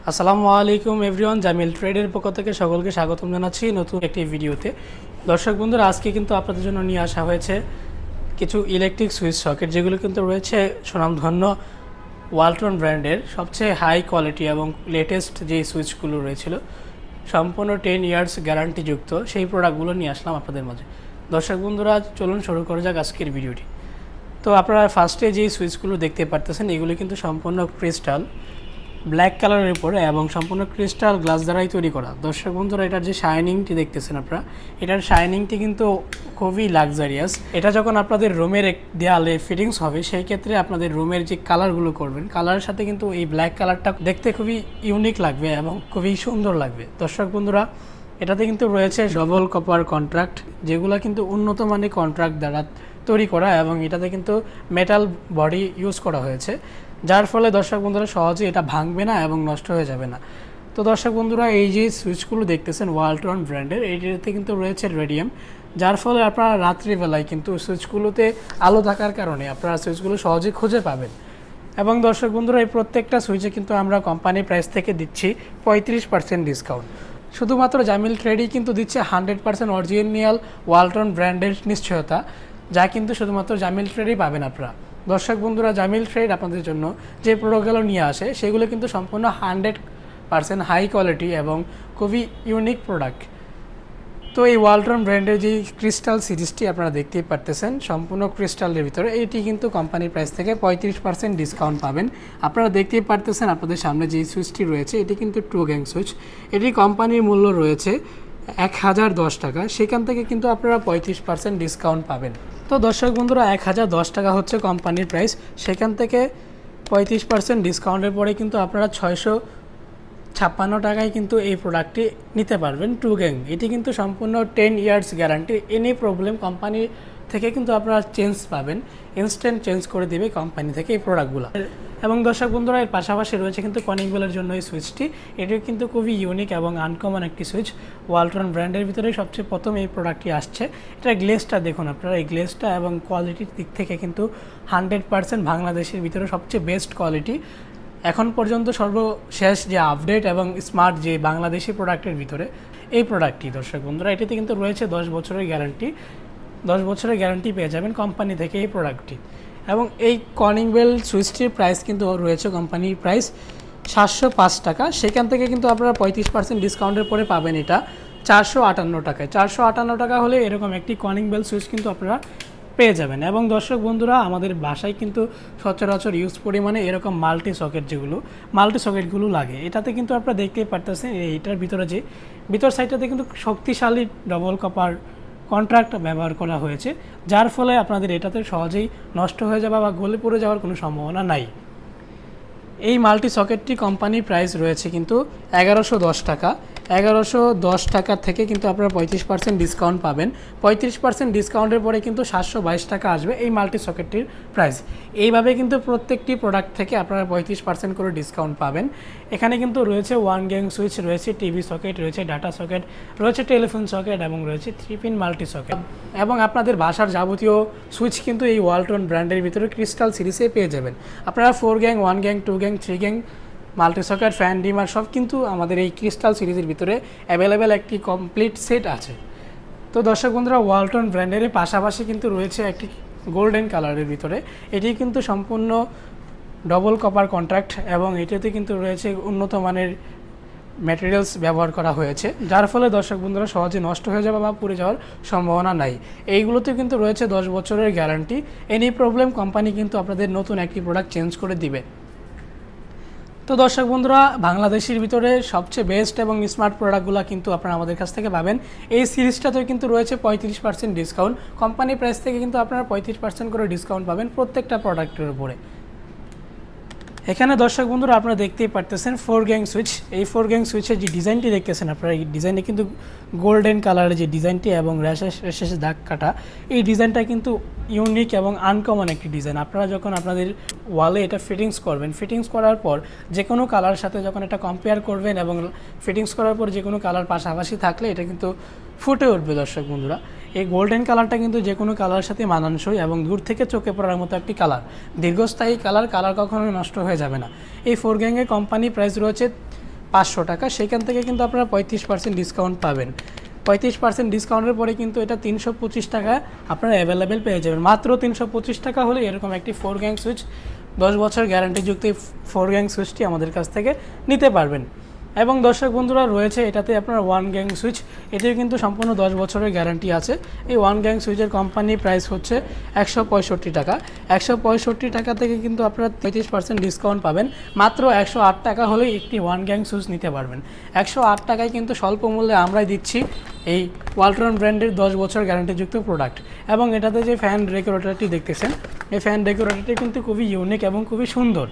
আসসালামু আলাইকুম এভরিওয়ান, জামিল ট্রেডের পক্ষ থেকে সকলকে স্বাগতম জানাচ্ছি নতুন একটি ভিডিওতে। দর্শক বন্ধুরা, আজকে কিন্তু আপনাদের জন্য নিয়ে আসা হয়েছে কিছু ইলেকট্রিক সুইচ সকেট, যেগুলো কিন্তু রয়েছে সুনামধন্য ওয়ালটন ব্র্যান্ডের সবচেয়ে হাই কোয়ালিটি এবং লেটেস্ট যে সুইচগুলো রয়েছিল সম্পূর্ণ 10 ইয়ার্স গ্যারান্টিযুক্ত সেই প্রোডাক্টগুলো নিয়ে আসলাম আপনাদের মাঝে। দর্শক বন্ধুরা, চলুন শুরু করা যাক আজকের ভিডিওটি। তো আপনারা ফার্স্টে যেই সুইচগুলো দেখতে পারতেছেন এগুলো কিন্তু সম্পূর্ণ ক্রিস্টাল ব্ল্যাক কালারের উপরে এবং সম্পূর্ণ ক্রিস্টাল গ্লাস দ্বারাই তৈরি করা। দর্শক বন্ধুরা, এটার যে শাইনিংটি দেখতেছেন আপনারা, এটার শাইনিংটি কিন্তু খুবই লাক্সারিয়াস। এটা যখন আপনাদের রুমের দেয়ালে ফিটিংস হবে সেই ক্ষেত্রে আপনাদের রুমের যে কালারগুলো করবেন, কালারের সাথে কিন্তু এই ব্ল্যাক কালারটা দেখতে খুবই ইউনিক লাগবে এবং খুবই সুন্দর লাগবে। দর্শক বন্ধুরা, এটাতে কিন্তু রয়েছে ডবল কপার কন্ট্রাক্ট, যেগুলো কিন্তু উন্নত মানের কন্ট্রাক্ট দ্বারা তৈরি করা এবং এটাতে কিন্তু মেটাল বডি ইউজ করা হয়েছে, যার ফলে দর্শক বন্ধুরা সহজে এটা ভাঙবে না এবং নষ্ট হয়ে যাবে না। তো দর্শক বন্ধুরা, এই যে সুইচগুলো দেখতেছেন ওয়ালটন ব্র্যান্ডের, এইটাতে কিন্তু রয়েছে রেডিয়াম, যার ফলে আপনারা রাত্রিবেলায় কিন্তু সুইচগুলোতে আলো থাকার কারণে আপনারা সুইচগুলো সহজে খুঁজে পাবেন। এবং দর্শক বন্ধুরা, এই প্রত্যেকটা সুইচে কিন্তু আমরা কোম্পানি প্রাইস থেকে দিচ্ছি 35% ডিসকাউন্ট। শুধুমাত্র জামিল ট্রেডই কিন্তু দিচ্ছে 100% অরিজিনাল ওয়ালটন ব্র্যান্ডের নিশ্চয়তা, যা কিন্তু শুধুমাত্র জামিল ট্রেডই পাবেন আপনারা। দর্শক বন্ধুরা, জামিল ট্রেড আপনাদের জন্য যে প্রোডাক্টগুলো নিয়ে আসে সেগুলো কিন্তু সম্পূর্ণ 100% হাই কোয়ালিটি এবং খুবই ইউনিক প্রোডাক্ট। তো এই ওয়ালটন ব্র্যান্ডের যে ক্রিস্টাল সিরিজটি আপনারা দেখতেই পারতেছেন সম্পূর্ণ ক্রিস্টালের ভিতরে, এটি কিন্তু কোম্পানির প্রাইস থেকে 35% ডিসকাউন্ট পাবেন। আপনারা দেখতেই পারতেছেন আপনাদের সামনে যে সুইচটি রয়েছে এটি কিন্তু 2 গ্যাং সুইচ। এটি কোম্পানির মূল্য রয়েছে 1010 টাকা, সেখান থেকে কিন্তু আপনারা 35% ডিসকাউন্ট পাবেন। তো দর্শক বন্ধুরা, 1010 টাকা হচ্ছে কোম্পানির প্রাইস, সেখান থেকে 35% ডিসকাউন্টের পরে কিন্তু আপনারা 656 টাকায় কিন্তু এই প্রোডাক্টটি নিতে পারবেন 2 গ্যাং। এটি কিন্তু সম্পূর্ণ 10 years guarantee, any problem company থেকে কিন্তু আপনারা চেঞ্জ পাবেন, ইনস্ট্যান্ট চেঞ্জ করে দেবে কোম্পানি থেকে এই প্রোডাক্টগুলো। এবং দর্শক বন্ধুরা, এর পাশাপাশি রয়েছে কিন্তু কনিংবেলের জন্য এই সুইচটি, এটিও কিন্তু খুবই ইউনিক এবং আনকমন একটি সুইচ। ওয়ালটন ব্র্যান্ডের ভিতরে সবচেয়ে প্রথম এই প্রোডাক্টটি আসছে। এটা গ্লেসটা দেখুন আপনারা, এই গ্লেসটা এবং কোয়ালিটির দিক থেকে কিন্তু 100% বাংলাদেশের ভিতরে সবচেয়ে বেস্ট কোয়ালিটি। এখন পর্যন্ত সর্বশেষ যে আপডেট এবং স্মার্ট যে বাংলাদেশি প্রোডাক্টের ভিতরে এই প্রোডাক্টটি। দর্শক বন্ধুরা, এটিতে কিন্তু রয়েছে 10 বছরের গ্যারান্টি, 10 বছরের গ্যারান্টি পেয়ে যাবেন কোম্পানি থেকে এই প্রোডাক্টটি। এবং এই কনিংবেল সুইচটির প্রাইস কিন্তু রয়েছে কোম্পানির প্রাইস 705 টাকা, সেখান থেকে কিন্তু আপনারা 35% ডিসকাউন্টের পরে পাবেন এটা 458 টাকায়। 458 টাকা হলে এরকম একটি কনিংবেল সুইচ কিন্তু আপনারা পেয়ে যাবেন। এবং দর্শক বন্ধুরা, আমাদের বাসায় কিন্তু সচরাচর ইউজ পরিমাণে এরকম মাল্টি সকেটগুলো লাগে। এটাতে কিন্তু আপনারা দেখতেই পারতেছেন এইটার ভিতরে যে ভিতর সাইডটাতে কিন্তু শক্তিশালী ডবল কপার কন্ট্রাক্ট ব্যবহার করা হয়েছে, যার ফলে আপনাদের এটাতে সহজেই নষ্ট হয়ে যাওয়া বা গলে পড়ে যাওয়ার কোনো সম্ভাবনা নাই। এই মাল্টি সকেটটি কোম্পানির প্রাইস রয়েছে কিন্তু 1110 টাকা। 1110 টাকা থেকে কিন্তু আপনারা 35% ডিসকাউন্ট পাবেন। 35% ডিসকাউন্টের পরে কিন্তু 722 টাকা আসবে এই মাল্টি সকেটটির প্রাইস। এইভাবে কিন্তু প্রত্যেকটি প্রোডাক্ট থেকে আপনারা 35% করে ডিসকাউন্ট পাবেন। এখানে কিন্তু রয়েছে 1 গ্যাং সুইচ, রয়েছে টিভি সকেট, রয়েছে ডাটা সকেট, রয়েছে টেলিফোন সকেট এবং রয়েছে 3 পিন মাল্টি সকেট। এবং আপনাদের বাসার যাবতীয় সুইচ কিন্তু এই ওয়ালটন ব্র্যান্ডের ভিতরে ক্রিস্টাল সিরিজে পেয়ে যাবেন। আপনারা 4 gang, 1 gang, 2 gang, 3 gang multi socket, fan, dimmer সব কিন্তু আমাদের এই ক্রিস্টাল সিরিজের ভিতরে অ্যাভেলেবেল একটি কমপ্লিট সেট আছে। তো দর্শক বন্ধুরা, ওয়ালটন ব্র্যান্ডের পাশাপাশি কিন্তু রয়েছে একটি গোল্ডেন কালারের ভিতরে, এটি কিন্তু সম্পূর্ণ ডবল কপার কন্ট্রাক্ট এবং এটাতে কিন্তু রয়েছে উন্নত মানের ম্যাটেরিয়ালস ব্যবহার করা হয়েছে, যার ফলে দর্শক বন্ধুরা সহজে নষ্ট হয়ে যাওয়া বা পুড়ে যাওয়ার সম্ভাবনা নাই। এইগুলোতে কিন্তু রয়েছে 10 বছরের গ্যারান্টি, এনি প্রবলেম কোম্পানি কিন্তু আপনাদের নতুন একটি প্রোডাক্ট চেঞ্জ করে দিবে। তো দর্শক বন্ধুরা, বাংলাদেশের ভিতরে সবচেয়ে বেস্ট এবং স্মার্ট প্রোডাক্টগুলো কিন্তু আপনারা আমাদের কাছ থেকে পাবেন। এই সিরিজটাতেও কিন্তু রয়েছে 35% ডিসকাউন্ট, কোম্পানি প্রাইস থেকে কিন্তু আপনারা 35% করে ডিসকাউন্ট পাবেন প্রত্যেকটা প্রোডাক্টের উপরে। এখানে দর্শক বন্ধুরা, আপনারা দেখতেই পারতেছেন 4 গ্যাং সুইচ। এই 4 গ্যাং সুইচের যে ডিজাইনটি দেখতেছেন আপনারা, এই ডিজাইনে কিন্তু গোল্ডেন কালারের যে ডিজাইনটি এবং র্যাশেস দাগ কাটা, এই ডিজাইনটা কিন্তু ইউনিক এবং আনকমন একটি ডিজাইন। আপনারা যখন আপনাদের ওয়ালে এটা ফিটিংস করবেন, ফিটিংস করার পর যে কোনো কালার সাথে যখন এটা কম্পেয়ার করবেন এবং ফিটিংস করার পর যে কোনো কালার পাশাপাশি থাকলে এটা কিন্তু ফুটে উঠবে। দর্শক বন্ধুরা, এই গোল্ডেন কালারটা কিন্তু যে কোনো কালারের সাথে মানানসই এবং দূর থেকে চোখে পড়ার মতো একটি কালার, দীর্ঘস্থায়ী কালার কখনোই নষ্ট হয়ে যাবে না। এই 4 গ্যাংয়ের কোম্পানি প্রাইস রয়েছে 500 টাকা, সেখান থেকে কিন্তু আপনারা 35% ডিসকাউন্ট পাবেন। 35% ডিসকাউন্টের পরে কিন্তু এটা 325 টাকা আপনারা অ্যাভেলেবেল পেয়ে যাবেন। মাত্র 325 টাকা হলে এরকম একটি 4 গ্যাং সুইচ 10 বছর গ্যারান্টিযুক্ত এই 4 গ্যাং সুইচটি আমাদের কাছ থেকে নিতে পারবেন। এবং দর্শক বন্ধুরা রয়েছে এটাতে আপনার 1 গ্যাং সুইচ, এটিও কিন্তু সম্পূর্ণ 10 বছরের গ্যারান্টি আছে। এই 1 গ্যাং সুইচের কোম্পানি প্রাইস হচ্ছে 165 টাকা। 165 টাকা থেকে কিন্তু আপনারা 35% ডিসকাউন্ট পাবেন। মাত্র 108 টাকা হলেই একটি 1 গ্যাং সুইচ নিতে পারবেন। 108 টাকায় কিন্তু স্বল্প মূল্যে আমরাই দিচ্ছি এই ওয়ালটন ব্র্যান্ডের 10 বছর গ্যারান্টিযুক্ত প্রোডাক্ট। এবং এটাতে যে ফ্যান ডেকোরেটরটি দেখতেছেন, এই ফ্যান ডেকোরেটরটি কিন্তু খুবই ইউনিক এবং খুবই সুন্দর।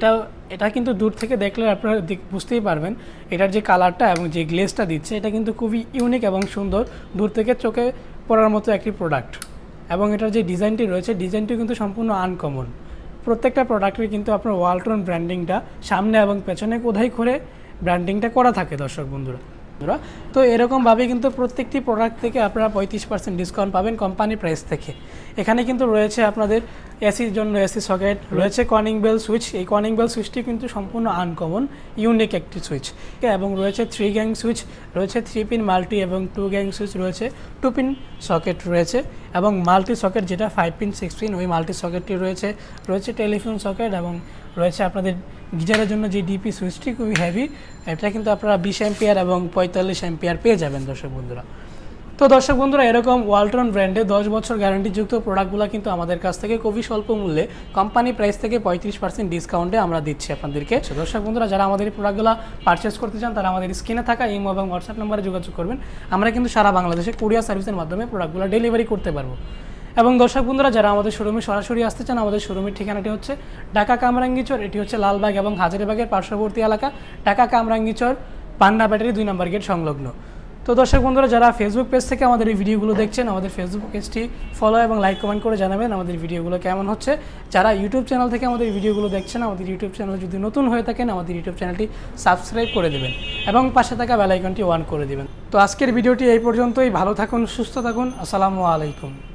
এটা কিন্তু দূর থেকে দেখলে আপনারা বুঝতেই পারবেন এটার যে কালারটা এবং যে গ্লেজটা দিচ্ছে এটা কিন্তু খুবই ইউনিক এবং সুন্দর, দূর থেকে চোখে পড়ার মতো একটি প্রোডাক্ট। এবং এটার যে ডিজাইনটি রয়েছে, ডিজাইনটি কিন্তু সম্পূর্ণ আনকমন। প্রত্যেকটা প্রোডাক্টের কিন্তু আপনার ওয়ালটন ব্র্যান্ডিংটা সামনে এবং পেছনে কোথায় করে ব্র্যান্ডিংটা করা থাকে দর্শক বন্ধুরা। তো এরকমভাবে কিন্তু প্রত্যেকটি প্রোডাক্ট থেকে আপনারা 35% ডিসকাউন্ট পাবেন কোম্পানি প্রাইস থেকে। এখানে কিন্তু রয়েছে আপনাদের এসির জন্য এসি সকেট, রয়েছে কনিং বেল সুইচ। এই কনিং বেল সুইচটি কিন্তু সম্পূর্ণ আনকমন, ইউনিক একটি সুইচ। এবং রয়েছে 3 গ্যাং সুইচ, রয়েছে 3 পিন মাল্টি এবং 2 গ্যাং সুইচ, রয়েছে 2 পিন সকেট রয়েছে এবং মাল্টি সকেট যেটা 5 পিন 6 পিন ওই মাল্টি সকেটটি রয়েছে। রয়েছে টেলিফোন সকেট এবং রয়েছে আপনাদের গিজারের জন্য যে ডিপি সুইচটি খুবই হেভি, এটা কিন্তু আপনারা 20 অ্যাম্পিয়ার এবং 45 অ্যাম্পিয়ার পেয়ে যাবেন দর্শক বন্ধুরা। তো দর্শক বন্ধুরা এরকম ওয়ালটন ব্র্যান্ডে 10 বছর গ্যারান্টিযুক্ত প্রোডাক্টগুলো কিন্তু আমাদের কাছ থেকে খুবই স্বল্প মূল্যে কোম্পানি প্রাইস থেকে 35% ডিসকাউন্টে আমরা দিচ্ছি আপনাদেরকে। দর্শক বন্ধুরা যারা আমাদের এই প্রোডাক্টগুলো পারচেস করতে চান তারা আমাদের স্ক্রিনে থাকা ইমো এবং হোয়াটসঅ্যাপ নাম্বারে যোগাযোগ করবেন। আমরা কিন্তু সারা বাংলাদেশে কুরিয়ার সার্ভিসের মাধ্যমে প্রোডাক্টগুলো ডেলিভারি করতে পারবো। এবং দর্শক বন্ধুরা যারা আমাদের শোরুমে সরাসরি আসতে চান, আমাদের শোরুমের ঠিকানাটি হচ্ছে ঢাকা কামরাঙ্গীচর, এটি হচ্ছে লালবাগ এবং হাজারীবাগের পার্শ্ববর্তী এলাকা, ঢাকা কামরাঙ্গীচর পান্না ব্যাটারি 2 নম্বর গেট সংলগ্ন। তো দর্শক বন্ধুরা যারা ফেসবুক পেজ থেকে আমাদের এই ভিডিওগুলো দেখছেন, আমাদের ফেসবুক পেজটি ফলো এবং লাইক কমেন্ট করে জানাবেন আমাদের ভিডিওগুলো কেমন হচ্ছে। যারা ইউটিউব চ্যানেল থেকে আমাদের ভিডিওগুলো দেখছেন, আমাদের ইউটিউব চ্যানেল যদি নতুন হয়ে থাকেন আমাদের ইউটিউব চ্যানেলটি সাবস্ক্রাইব করে দেবেন এবং পাশে থাকা বেল আইকনটি অন করে দেবেন। তো আজকের ভিডিওটি এই পর্যন্তই। ভালো থাকুন, সুস্থ থাকুন, আসসালামু আলাইকুম।